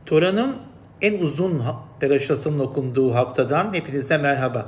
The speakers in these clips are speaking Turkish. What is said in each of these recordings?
Tora'nın en uzun peraşasının okunduğu haftadan hepinize merhaba.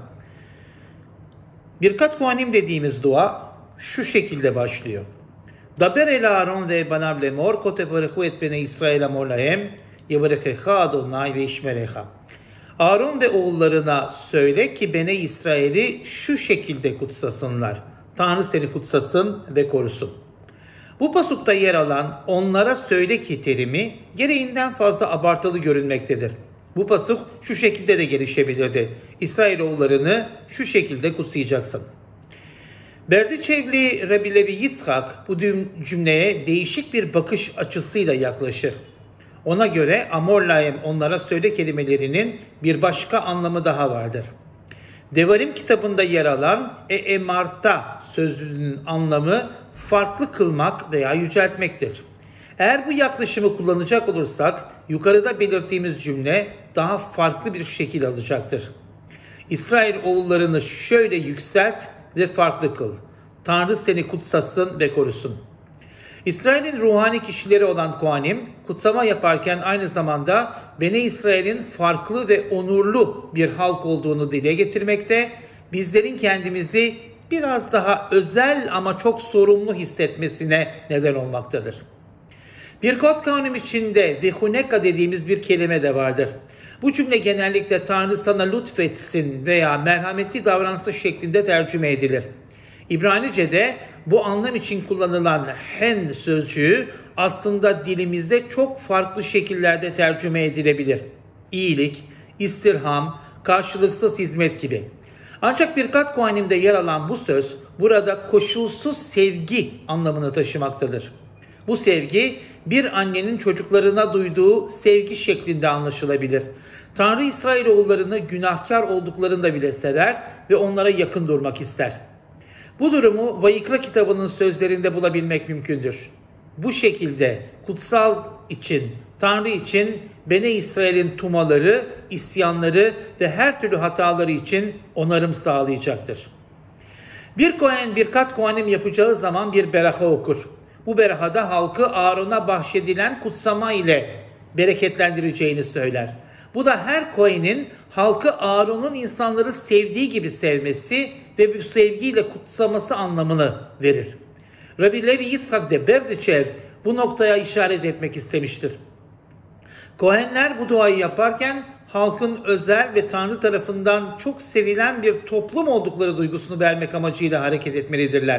Birkat Kohanim dediğimiz dua şu şekilde başlıyor. Daber el Aaron ve banav lemor kotevarehu et bene İsrail amor lahem yevarechecha Adonai ve işmerecha. Aaron ve oğullarına söyle ki bene İsrail'i şu şekilde kutsasınlar. Tanrı seni kutsasın ve korusun. Bu pasukta yer alan onlara söyle ki terimi gereğinden fazla abartılı görünmektedir. Bu pasuk şu şekilde de gelişebilirdi. İsrailoğullarını şu şekilde kutsayacaksın. Berdiçevli Rabbi Levi Yitzhak bu cümleye değişik bir bakış açısıyla yaklaşır. Ona göre amorlaim onlara söyle kelimelerinin bir başka anlamı daha vardır. Devarim kitabında yer alan emarta sözünün anlamı farklı kılmak veya yüceltmektir. Eğer bu yaklaşımı kullanacak olursak yukarıda belirttiğimiz cümle daha farklı bir şekil alacaktır. İsrail oğullarını şöyle yükselt ve farklı kıl. Tanrı seni kutsasın ve korusun. İsrail'in ruhani kişileri olan Kohanim, kutsama yaparken aynı zamanda Bene İsrail'in farklı ve onurlu bir halk olduğunu dile getirmekte, bizlerin kendimizi biraz daha özel ama çok sorumlu hissetmesine neden olmaktadır. Birkat Kohanim içinde vehuneka dediğimiz bir kelime de vardır. Bu cümle genellikle Tanrı sana lütfetsin veya merhametli davransın şeklinde tercüme edilir. İbranice'de bu anlam için kullanılan hen sözcüğü aslında dilimizde çok farklı şekillerde tercüme edilebilir. İyilik, istirham, karşılıksız hizmet gibi. Ancak Birkat Kohanim'de yer alan bu söz burada koşulsuz sevgi anlamını taşımaktadır. Bu sevgi bir annenin çocuklarına duyduğu sevgi şeklinde anlaşılabilir. Tanrı İsrailoğullarını günahkar olduklarında bile sever ve onlara yakın durmak ister. Bu durumu Vayikra kitabının sözlerinde bulabilmek mümkündür. Bu şekilde kutsal için, Tanrı için Bene İsrail'in tumaları, isyanları ve her türlü hataları için onarım sağlayacaktır. Bir kohen Birkat Kohanim yapacağı zaman bir beraha okur. Bu berahada halkı Aaron'a bahşedilen kutsama ile bereketlendireceğini söyler. Bu da her kohenin halkı Aaron'un insanları sevdiği gibi sevmesi ve bu sevgiyle kutsaması anlamını verir. Rabbi Levi Yitzhak de Berdiçev bu noktaya işaret etmek istemiştir. Kohenler bu duayı yaparken halkın özel ve Tanrı tarafından çok sevilen bir toplum oldukları duygusunu vermek amacıyla hareket etmelidirler.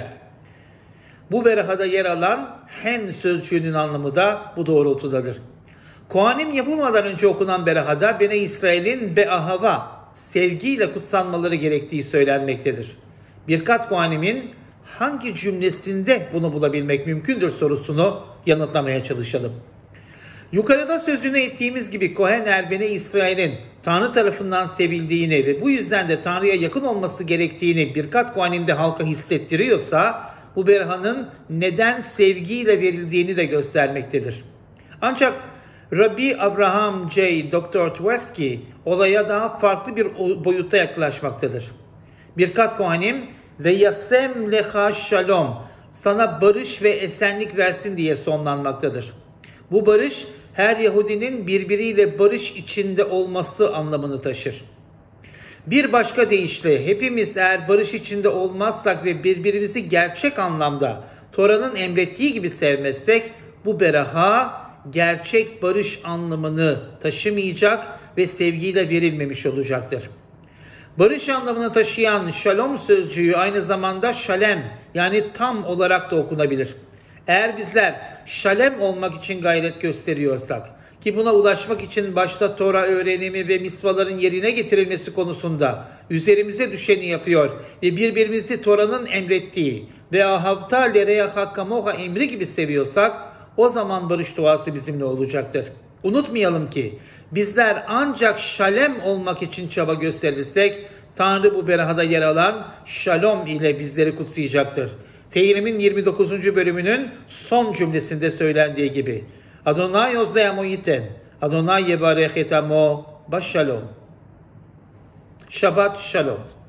Bu berahada yer alan hen sözcüğünün anlamı da bu doğrultudadır. Kohanim yapılmadan önce okunan berahada Bene İsrail'in beahava, sevgiyle kutsanmaları gerektiği söylenmektedir. Birkat Kohanim'in hangi cümlesinde bunu bulabilmek mümkündür sorusunu yanıtlamaya çalışalım. Yukarıda sözünü ettiğimiz gibi Kohen Bene İsrail'in Tanrı tarafından sevildiğini ve bu yüzden de Tanrı'ya yakın olması gerektiğini Birkat Kohanim'de halka hissettiriyorsa bu berahanın neden sevgiyle verildiğini de göstermektedir. Ancak Rabbi Abraham J. Dr. Tversky olaya daha farklı bir boyutta yaklaşmaktadır. Birkat Kohanim ve yasem lecha shalom sana barış ve esenlik versin diye sonlanmaktadır. Bu barış her Yahudinin birbiriyle barış içinde olması anlamını taşır. Bir başka deyişle hepimiz eğer barış içinde olmazsak ve birbirimizi gerçek anlamda Tora'nın emrettiği gibi sevmezsek bu beraha gerçek barış anlamını taşımayacak ve sevgiyle verilmemiş olacaktır. Barış anlamını taşıyan şalom sözcüğü aynı zamanda şalem yani tam olarak da okunabilir. Eğer bizler şalem olmak için gayret gösteriyorsak ki buna ulaşmak için başta Tora öğrenimi ve mitzvaların yerine getirilmesi konusunda üzerimize düşeni yapıyor ve birbirimizi Tora'nın emrettiği ve ahavta lereya hakkamoha emri gibi seviyorsak o zaman barış duası bizimle olacaktır. Unutmayalım ki bizler ancak şalem olmak için çaba gösterirsek Tanrı bu berahada yer alan şalom ile bizleri kutsayacaktır. Tehillim'in 29. bölümünün son cümlesinde söylendiği gibi Adonai ozleamo yiten, Adonai yebarech et amo başalom. Şabat şalom.